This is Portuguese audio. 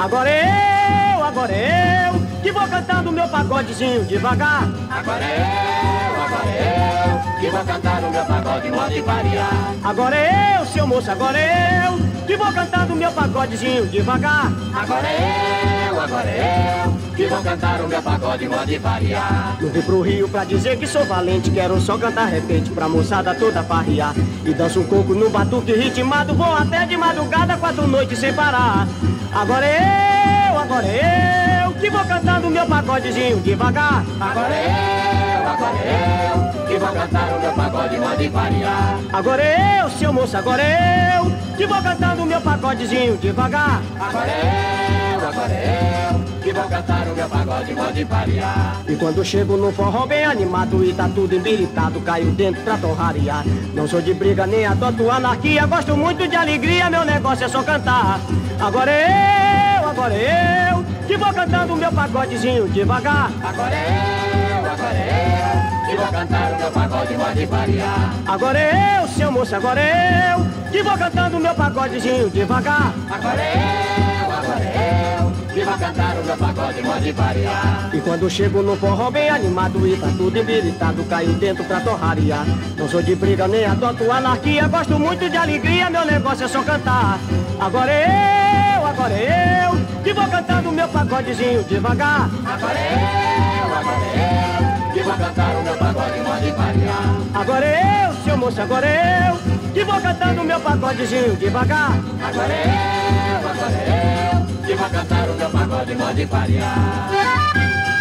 Agora eu, que vou cantando meu pagodezinho devagar. Agora eu, que vou cantar o meu pagode modo variar. Agora eu, seu moço, agora eu, que vou cantando meu pagodezinho devagar. Agora eu, que vou cantar o meu pagode modo variar. Não vim pro Rio pra dizer que sou valente, quero só cantar repente pra moçada toda farrear. E danço um coco no batuque ritmado, vou até de madrugada, 4 noites sem parar. Agora eu, que vou cantando meu pagodezinho devagar. Agora eu, que vou cantar o meu pagode modo variar. Agora eu, seu moço, agora eu, que vou cantando meu pagodezinho devagar. Agora eu, que vou cantar o meu pagode modo variar. E quando chego no forró bem animado e tá tudo embilitado, caio dentro pra torrarear. Não sou de briga nem adoto anarquia, gosto muito de alegria, meu negócio é só cantar. Agora eu, que vou cantando meu pagodezinho devagar. Agora eu, que vou cantar o meu pagode modo variar. Agora eu, seu moço, agora eu, que vou cantando meu pagodezinho devagar. Agora eu, que vou cantar o meu pagode modo variar. E quando chego no forró bem animado e tá tudo embilitado, caio dentro pra torrarear. Não sou de briga nem adoto anarquia, gosto muito de alegria, meu negócio é só cantar. Agora eu, que vou cantando meu pagodezinho devagar. Agora eu, que vou cantar o meu pagode modo variar. Agora eu, seu moço, agora eu, que vou cantando meu pagodezinho devagar. Agora eu, que vou cantar o meu pagode modo variar.